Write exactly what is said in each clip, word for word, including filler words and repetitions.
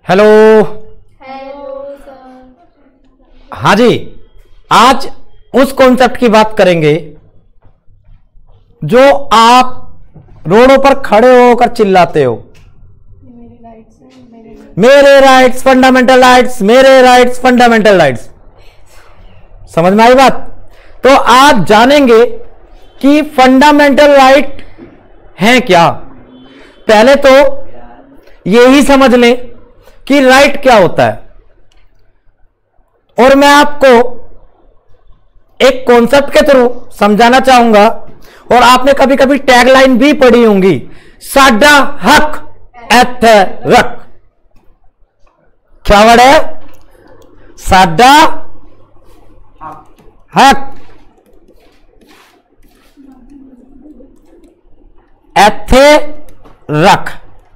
Hello. Hello sir. हाँ जी, आज उस कॉन्सेप्ट की बात करेंगे जो आप रोडों पर खड़े होकर चिल्लाते हो, मेरी राइट्स हैं, मेरे मेरे राइट्स फंडामेंटल राइट्स, मेरे राइट्स फंडामेंटल राइट्स। समझ में आई बात? तो आज जानेंगे कि फंडामेंटल राइट हैं क्या। पहले तो यही समझ लें कि राइट क्या होता है, और मैं आपको एक कॉन्सेप्ट के थ्रू समझाना चाहूंगा। और आपने कभी कभी टैगलाइन भी पढ़ी होंगी, साडा हक एथे रख। क्या वर्ड है? साडा हक एथे रख।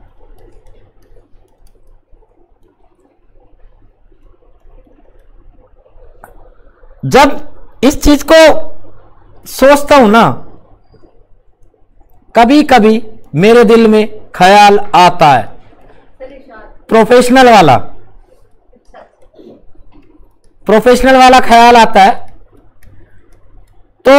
जब इस चीज को सोचता हूं ना, कभी कभी मेरे दिल में ख्याल आता है प्रोफेशनल वाला, प्रोफेशनल वाला ख्याल आता है। तो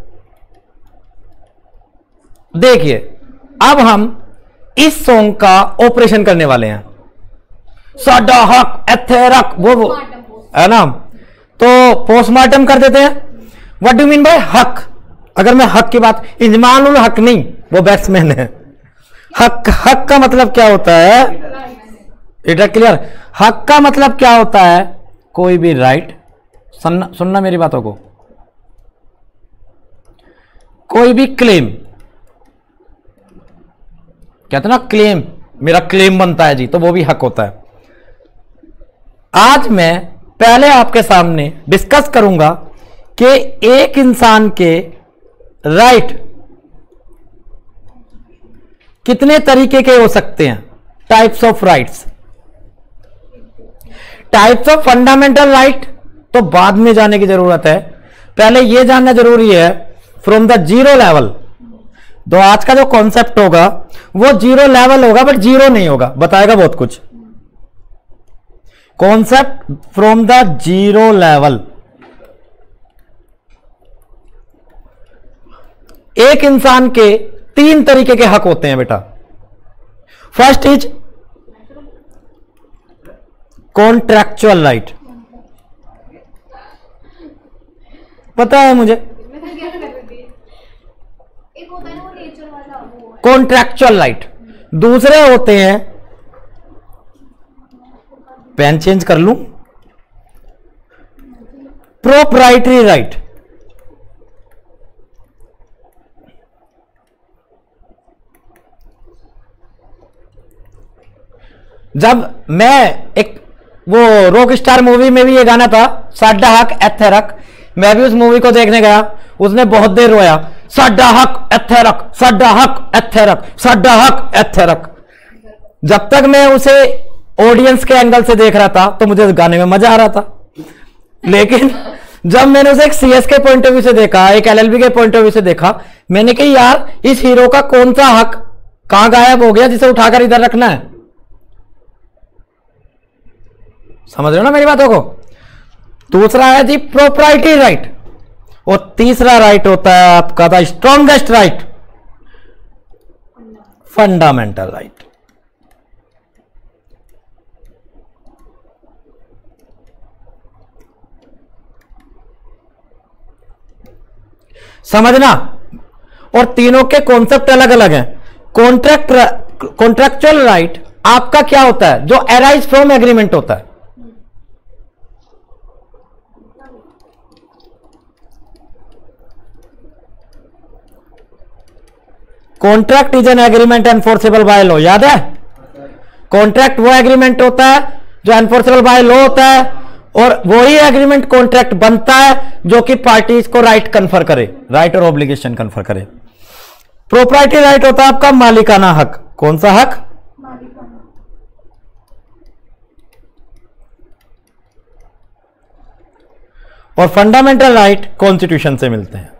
देखिए, अब हम इस सॉन्ग का ऑपरेशन करने वाले हैं। साडा हक एथे रख, वो वो है ना। तो पोस्टमार्टम कर देते हैं। व्हाट डू मीन बाय हक? अगर मैं हक की बात, इजमान उल हक नहीं, वो बैट्समैन है। हक हक का मतलब क्या होता है? It is clear. हक का मतलब क्या होता है? कोई भी राइट, सुनना सुनना मेरी बातों को, कोई भी क्लेम, कहते ना क्लेम, मेरा क्लेम बनता है जी, तो वो भी हक होता है। आज मैं पहले आपके सामने डिस्कस करूंगा कि एक इंसान के राइट कितने तरीके के हो सकते हैं, types of rights. Types of fundamental right तो बाद में जाने की जरूरत है, पहले यह जानना जरूरी है फ्रॉम द जीरो लेवल। तो आज का जो कॉन्सेप्ट होगा वो जीरो लेवल होगा, बट जीरो नहीं होगा, बताएगा बहुत कुछ। Concept from the zero level. एक इंसान के तीन तरीके के हक होते हैं बेटा। First is contractual right. पता है मुझे, एक होता है ना वो नेचर वाला, वो कॉन्ट्रैक्चुअल राइट। दूसरे होते हैं, पेन चेंज कर लूं, प्रोप्राइटरी राइट। जब मैं एक वो रॉक स्टार मूवी में भी ये गाना था, साडा हक एथे रख, मैं भी उस मूवी को देखने गया, उसने बहुत देर रोया, साडा हक एथे रख, साडा हक एथे रख, साडा हक एथे रख। जब तक मैं उसे ऑडियंस के एंगल से देख रहा था तो मुझे उस गाने में मजा आ रहा था, लेकिन जब मैंने उसे एक सीएस के पॉइंट ऑफ व्यू से देखा, एक एलएलबी के पॉइंट ऑफ व्यू से देखा, मैंने कहा यार इस हीरो का कौन सा हक कहां गायब हो गया जिसे उठाकर इधर रखना है। समझ रहे हो ना मेरी बातों को? दूसरा है जी प्रोप्राइटरी राइट, और तीसरा राइट होता है आपका the strongest right, fundamental right. समझना, और तीनों के कॉन्सेप्ट अलग अलग हैं। कॉन्ट्रैक्ट कॉन्ट्रैक्चुअल राइट आपका क्या होता है? जो अराइज फ्रॉम एग्रीमेंट होता है। Contract is an agreement enforceable by law. याद है? कॉन्ट्रैक्ट वो एग्रीमेंट होता है जो एनफोर्सेबल बाय लॉ होता है, और वही एग्रीमेंट कॉन्ट्रैक्ट बनता है जो कि पार्टीज को राइट कन्फर करे, राइट और ऑब्लिगेशन कन्फर करे। प्रोप्राइटरी राइट होता है आपका मालिकाना हक। कौन सा हक? मालिकाना। और फंडामेंटल राइट कॉन्स्टिट्यूशन से मिलते हैं।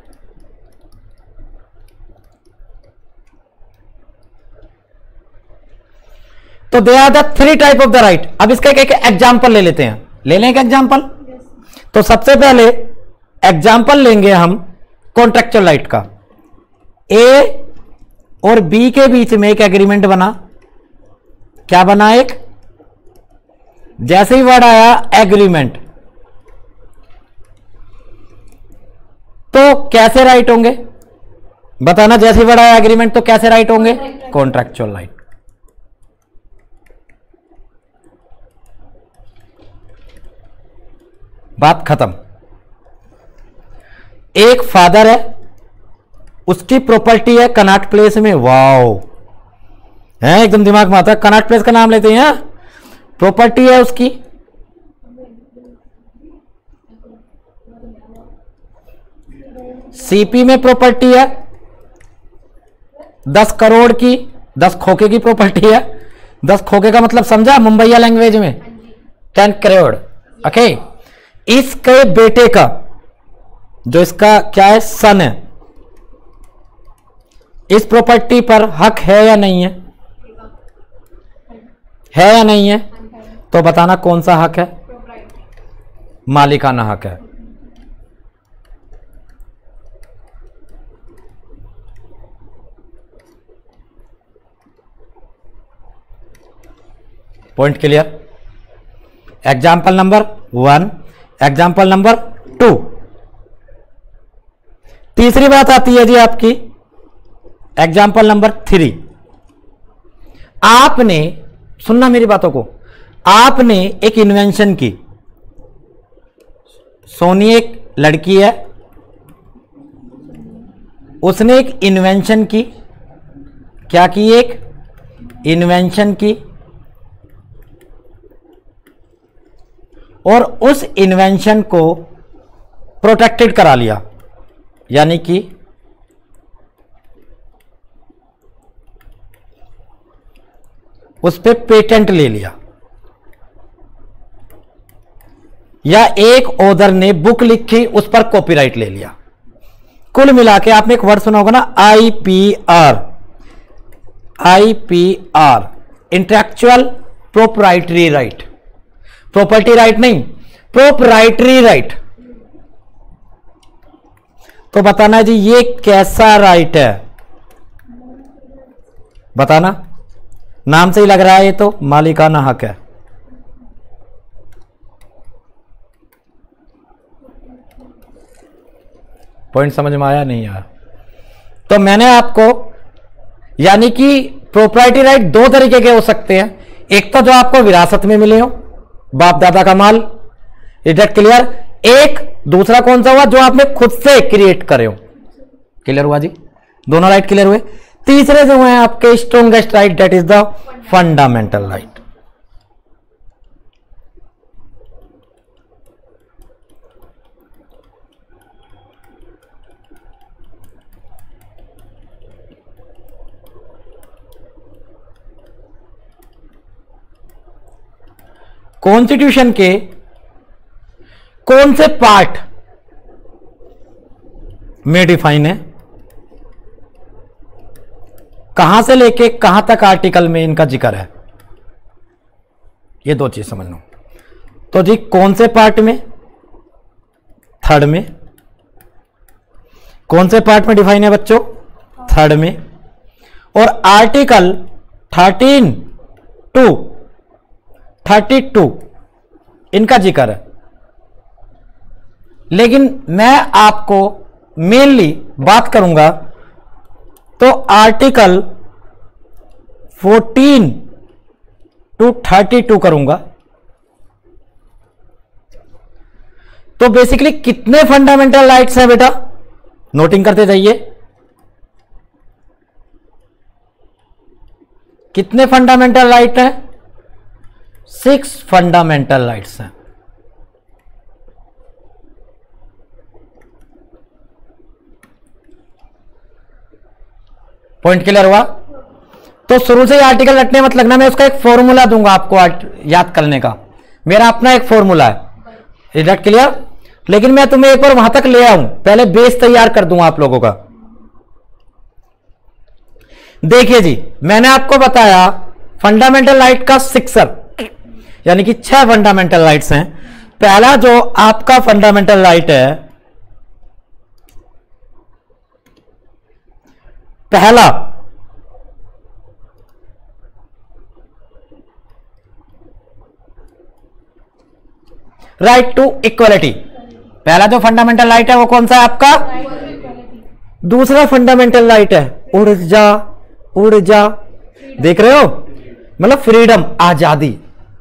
तो they are the three type of the right. अब इसका एक एग्जाम्पल ले लेते हैं, ले लें एक एग्जाम्पल। तो सबसे पहले एग्जाम्पल लेंगे हम कॉन्ट्रेक्चुअल राइट का। ए और बी के बीच में एक एग्रीमेंट बना। क्या बना? एक, जैसे ही वर्ड आया एग्रीमेंट, तो कैसे राइट होंगे बताना। जैसे ही वर्ड आया एग्रीमेंट तो कैसे राइट होंगे? Contractual right. बात खत्म। एक फादर है, उसकी प्रॉपर्टी है कनॉट प्लेस में। वाओ, है एकदम दिमाग में आता है। कनॉट प्लेस का नाम लेते हैं। प्रॉपर्टी है उसकी, सीपी में प्रॉपर्टी है दस करोड़ की, दस खोखे की प्रॉपर्टी है। दस खोखे का मतलब समझा मुंबईया लैंग्वेज में? टेन करोड़। ओके, इसके बेटे का, जो इसका क्या है, सन है, इस प्रॉपर्टी पर हक है या नहीं है? है या नहीं है? तो बताना कौन सा हक है? मालिकाना हक है। Point clear? Example number one, example number two. तीसरी बात आती है जी आपकी एग्जाम्पल नंबर थ्री। आपने सुनना मेरी बातों को, आपने एक इन्वेंशन की। सोनी एक लड़की है, उसने एक इन्वेंशन की। क्या की? एक इन्वेंशन की, और उस इन्वेंशन को प्रोटेक्टेड करा लिया, यानी कि उस पे पेटेंट ले लिया। या एक ऑथर ने बुक लिखी, उस पर कॉपीराइट ले लिया। कुल मिला के आपने एक वर्ड सुना होगा ना, IPR. IPR, intellectual proprietary right. Property right नहीं, प्रोप्राइटरी राइट। तो बताना जी ये कैसा राइट है? बताना। नाम से ही लग रहा है ये तो मालिकाना हक है। पॉइंट समझ में आया नहीं आया? तो मैंने आपको, यानी कि प्रॉपर्टी राइट दो तरीके के हो सकते हैं। एक तो जो आपको विरासत में मिले हो, बाप दादा का माल, इज दैट क्लियर? एक दूसरा कौन सा हुआ? जो आपने खुद से क्रिएट करे हो। क्लियर हुआ जी? दोनों राइट क्लियर हुए। तीसरे जो हैं आपके strongest right, that is the fundamental right. Constitution के कौन से पार्ट में डिफाइन है? कहां से लेके कहां तक आर्टिकल में इनका जिक्र है? ये दो चीज समझ लो। तो जी कौन से पार्ट में? थर्ड में। कौन से पार्ट में डिफाइन है बच्चों? थर्ड में। और article thirteen to thirty two इनका जिक्र है। लेकिन मैं आपको मेनली बात करूंगा तो article fourteen to thirty two करूंगा। तो बेसिकली कितने फंडामेंटल राइट्स हैं बेटा? नोटिंग करते जाइए। कितने फंडामेंटल राइट हैं? सिक्स फंडामेंटल राइट्स हैं। पॉइंट क्लियर हुआ? तो शुरू से ही आर्टिकल रटने मत लगना। मैं उसका एक फॉर्मूला दूंगा आपको याद करने का। मेरा अपना एक फॉर्मूला है। Is that clear? लेकिन मैं तुम्हें एक बार वहां तक ले आऊं, पहले बेस तैयार कर दूंगा आप लोगों का। देखिए जी, मैंने आपको बताया फंडामेंटल राइट का सिक्सर, यानी कि छह फंडामेंटल राइट्स हैं। पहला जो आपका फंडामेंटल राइट है, पहला राइट टू इक्वलिटी। पहला जो फंडामेंटल राइट है वो कौन सा है आपका? दूसरा फंडामेंटल राइट है ऊर्जा, ऊर्जा देख रहे हो, मतलब फ्रीडम, आजादी।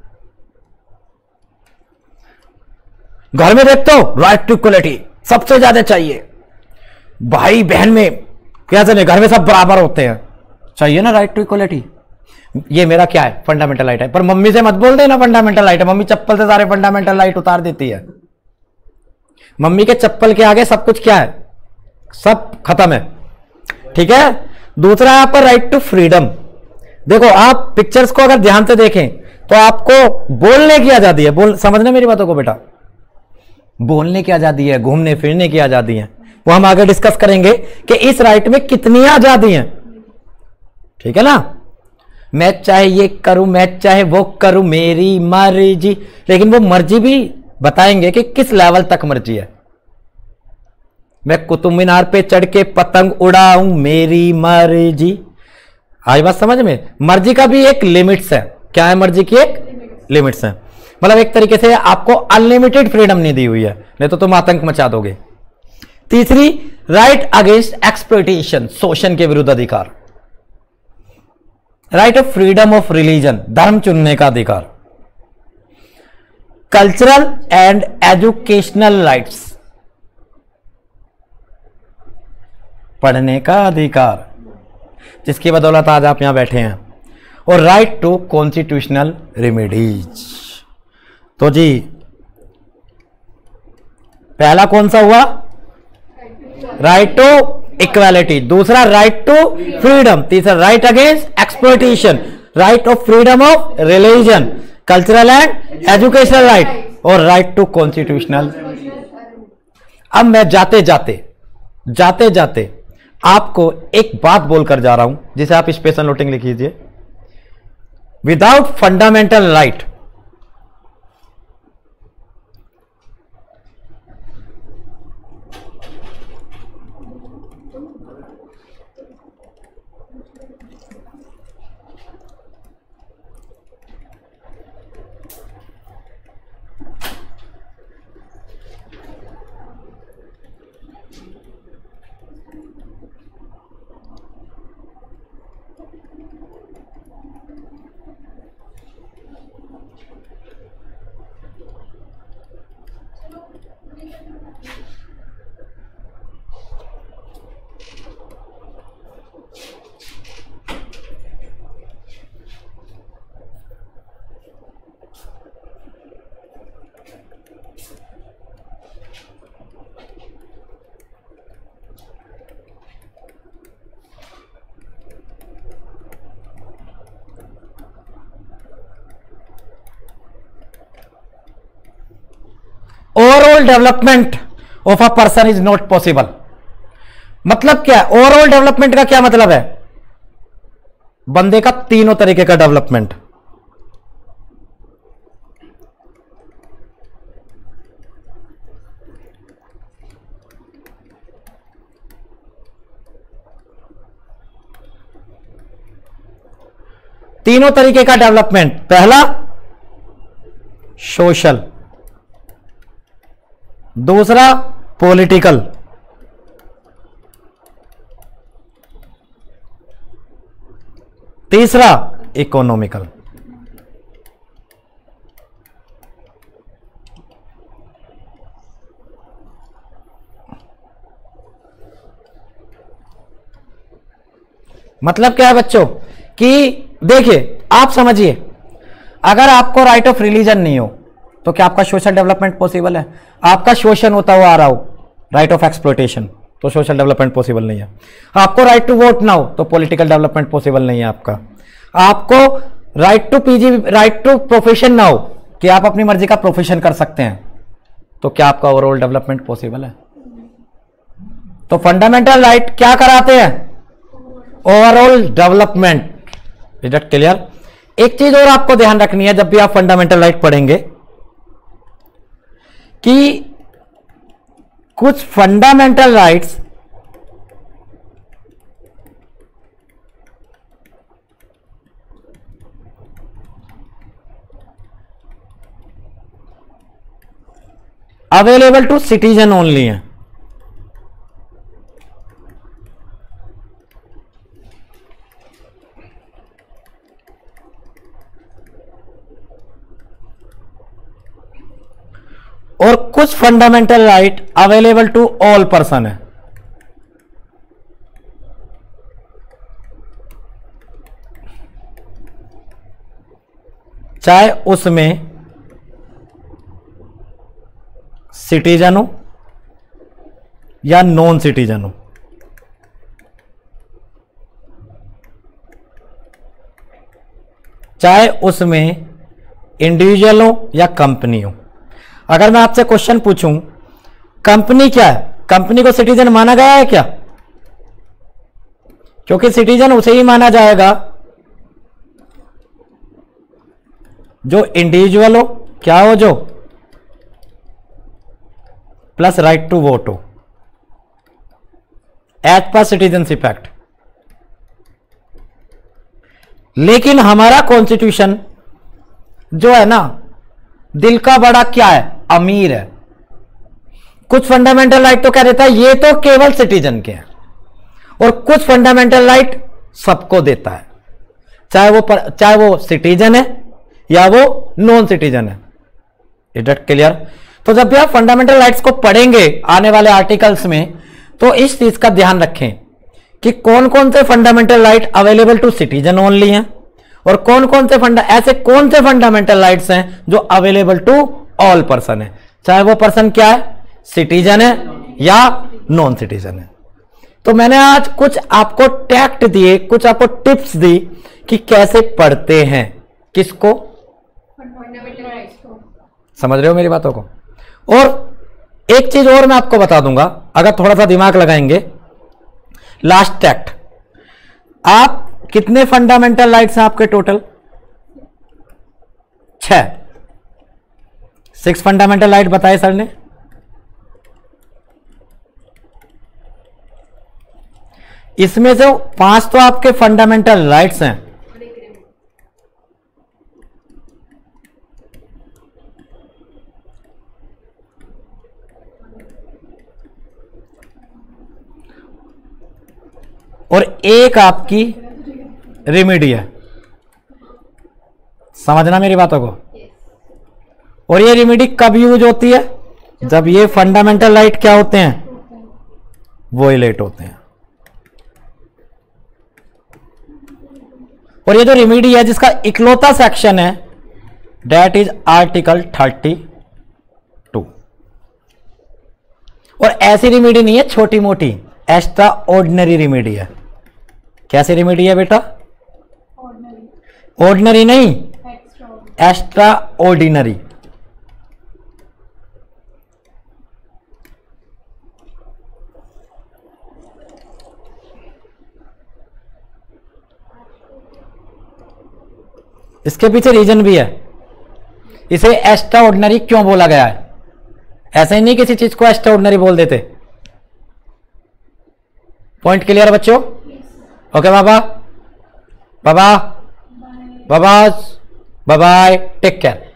घर में देखते हो राइट टू इक्वलिटी सबसे ज्यादा चाहिए, भाई बहन में क्या चले, घर में सब बराबर होते हैं, चाहिए ना राइट टू इक्वलिटी। ये मेरा क्या है? फंडामेंटल राइट है। पर मम्मी से मत बोल देना फंडामेंटल राइट है, मम्मी चप्पल से सारे फंडामेंटल राइट उतार देती है। मम्मी के चप्पल के आगे सब कुछ क्या है? सब खत्म है, ठीक है। दूसरा है आपका राइट टू फ्रीडम। देखो आप पिक्चर्स को अगर ध्यान से देखें तो आपको बोलने की आजादी है, बोल समझना मेरी बातों को बेटा, बोलने की आजादी है, घूमने फिरने की आजादी है। वो हम आगे डिस्कस करेंगे कि इस राइट में कितनी आजादी है, ठीक है ना। मैं चाहे ये करूं, मैं चाहे वो करूं, मेरी मर्जी, लेकिन वो मर्जी भी बताएंगे कि किस लेवल तक मर्जी है। मैं कुतुब मीनार पे चढ़ के पतंग उड़ाऊं, मेरी मर्जी। आई बात समझ में? मर्जी का भी एक लिमिट्स है। क्या है मर्जी की? एक लिमिट्स है। मतलब एक तरीके से आपको अनलिमिटेड फ्रीडम नहीं दी हुई है, नहीं तो तुम आतंक मचा दोगे। तीसरी राइट अगेंस्ट एक्सप्लॉयटेशन, शोषण के विरुद्ध अधिकार। Right of freedom of religion, धर्म चुनने का अधिकार। कल्चरल एंड एजुकेशनल राइट्स, पढ़ने का अधिकार, जिसकी बदौलत आज आप यहां बैठे हैं। और राइट टू कॉन्स्टिट्यूशनल रेमेडीज। तो जी पहला कौन सा हुआ? Right to equality. दूसरा राइट टू फ्रीडम। तीसरा right against exploitation, right of freedom of religion, cultural and educational right, और राइट टू कॉन्स्टिट्यूशनल। अब मैं जाते जाते जाते जाते आपको एक बात बोलकर जा रहा हूं, जिसे आप स्पेशल नोटिंग लिख लीजिए। Without fundamental right overall development of a person is not possible. मतलब क्या? ओवरऑल डेवलपमेंट का क्या मतलब है? बंदे का तीनों तरीके का डेवलपमेंट। तीनों तरीके का डेवलपमेंट। पहला सोशल, दूसरा पॉलिटिकल, तीसरा इकोनॉमिकल। मतलब क्या है बच्चों कि देखिए आप समझिए, अगर आपको राइट ऑफ रिलीजन नहीं हो तो क्या आपका सोशल डेवलपमेंट पॉसिबल है? आपका शोषण होता हुआ आ रहा हो, राइट ऑफ एक्सप्लॉयटेशन, तो सोशल डेवलपमेंट पॉसिबल नहीं है। आपको राइट टू वोट ना हो तो पॉलिटिकल डेवलपमेंट पॉसिबल नहीं है आपका। आपको right to PG, right to profession ना हो कि आप अपनी मर्जी का प्रोफेशन कर सकते हैं, तो क्या आपका ओवरऑल डेवलपमेंट पॉसिबल है? तो फंडामेंटल राइट क्या कराते हैं? Overall development. Is that clear? एक चीज और आपको ध्यान रखनी है जब भी आप फंडामेंटल राइट पढ़ेंगे कि कुछ fundamental rights available to citizen only है। और कुछ fundamental right available to all person है। चाहे उसमें सिटीजन हो या नॉन सिटीजन हो। चाहे उसमें इंडिविजुअल हो या कंपनी हो। अगर मैं आपसे क्वेश्चन पूछूं कंपनी क्या है, कंपनी को सिटीजन माना गया है क्या? क्योंकि सिटीजन उसे ही माना जाएगा जो इंडिविजुअल हो, क्या हो, जो प्लस राइट टू वोट हो एज पर सिटीजनशिप एक्ट। लेकिन हमारा कॉन्स्टिट्यूशन जो है ना, दिल का बड़ा क्या है, अमीर है। कुछ फंडामेंटल राइट तो कह देता है ये तो केवल सिटीजन के हैं, और कुछ फंडामेंटल राइट सबको देता है, चाहे वो पर, चाहे वो सिटीजन है या वो नॉन सिटीजन है। Is that clear? तो जब भी आप फंडामेंटल राइट्स को पढ़ेंगे आने वाले आर्टिकल्स में, तो इस चीज का ध्यान रखें कि कौन कौन से fundamental right available to citizen only हैं और कौन कौन से फंडा ऐसे कौन से फंडामेंटल राइट्स हैं जो अवेलेबल टू ऑल पर्सन है, चाहे वो पर्सन क्या है, सिटीजन है या नॉन सिटीजन है। तो मैंने आज कुछ आपको टैक्ट दिए, कुछ आपको टिप्स दी कि कैसे पढ़ते हैं, किसको, समझ रहे हो मेरी बातों को। और एक चीज और मैं आपको बता दूंगा, अगर थोड़ा सा दिमाग लगाएंगे। लास्ट टैक्ट, आप कितने फंडामेंटल राइट्स हैं आपके टोटल? छह, सिक्स फंडामेंटल राइट बताए सर ने। इसमें से पांच तो आपके फंडामेंटल राइट्स हैं, और एक आपकी रेमेडी है। समझना मेरी बातों को। और ये रेमेडी कब यूज होती है? जब ये फंडामेंटल राइट क्या होते हैं, वोलेट होते हैं। और ये जो रेमेडी है जिसका इकलौता सेक्शन है, that is article thirty two. और ऐसी रेमेडी नहीं है छोटी मोटी, एक्स्ट्रा ऑर्डिनरी रेमेडी है। कैसी रेमेडी है बेटा? ऑर्डिनरी नहीं, एक्स्ट्रा ऑर्डिनरी। इसके पीछे रीजन भी है, इसे एक्स्ट्रा ऑर्डिनरी क्यों बोला गया है। ऐसे ही नहीं किसी चीज को एक्स्ट्रा ऑर्डिनरी बोल देते। पॉइंट क्लियर बच्चों? ओके बाबा, बाबा, बाबा, बाय बाय, टेक केयर।